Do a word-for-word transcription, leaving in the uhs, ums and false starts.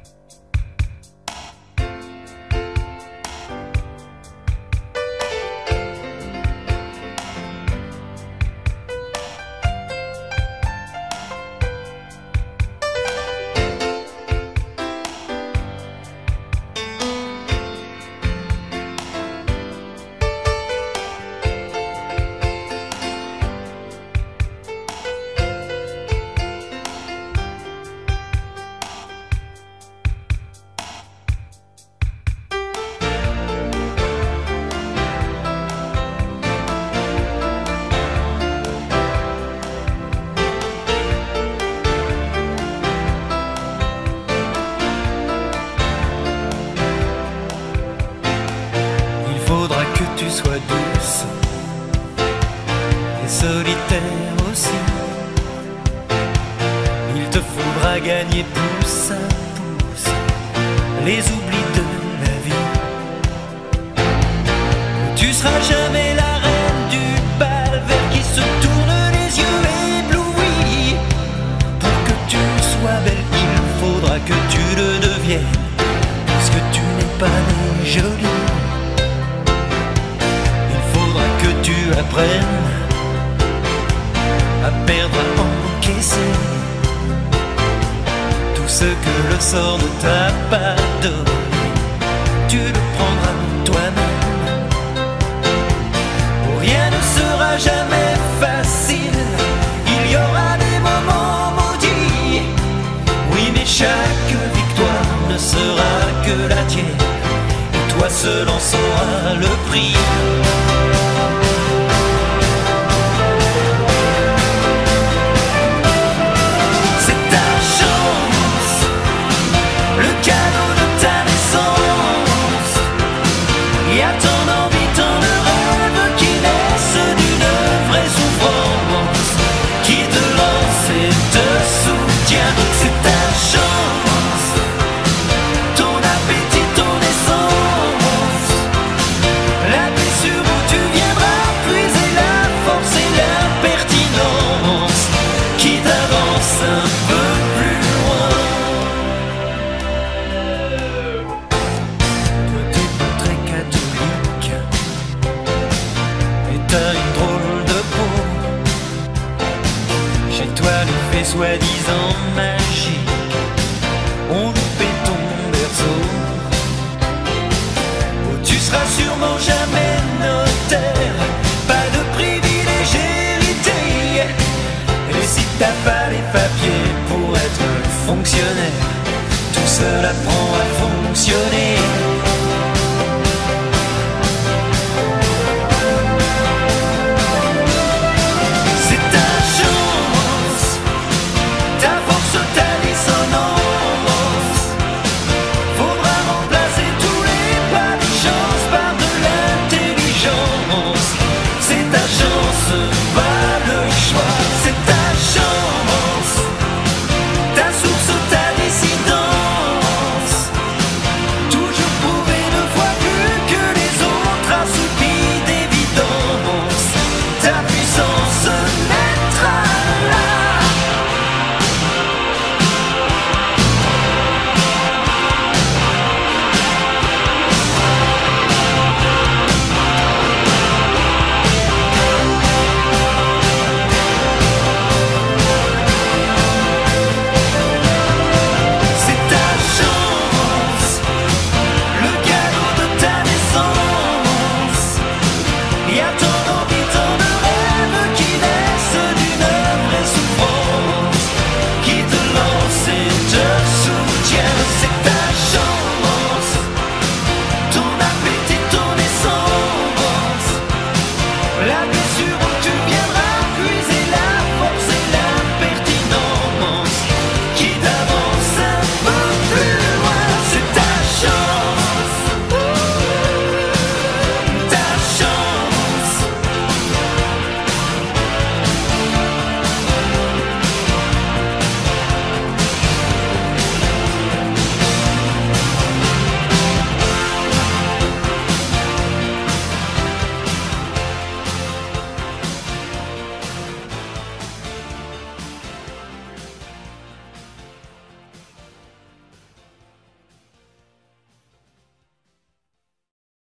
Tu sois douce et solitaire aussi. Il te faudra gagner pouce à pouce les oublis de la vie. Tu seras jamais la reine du bal vers qui se tournent les yeux éblouis. Pour que tu sois belle, il faudra que tu le deviennes, puisque tu n'es pas née jolie. Tu apprennes à perdre, à encaisser tout ce que le sort ne t'a pas donné. Tu le prendras toi-même. Oh, rien ne sera jamais facile, il y aura des moments maudits. Oui, mais chaque victoire ne sera que la tienne, et toi seul en sauras le prix. Soi-disant magique, on loupait ton berceau. Oh, tu seras sûrement jamais notaire, pas de privilège hérité. Et si t'as pas les papiers pour être fonctionnaire, tout cela prend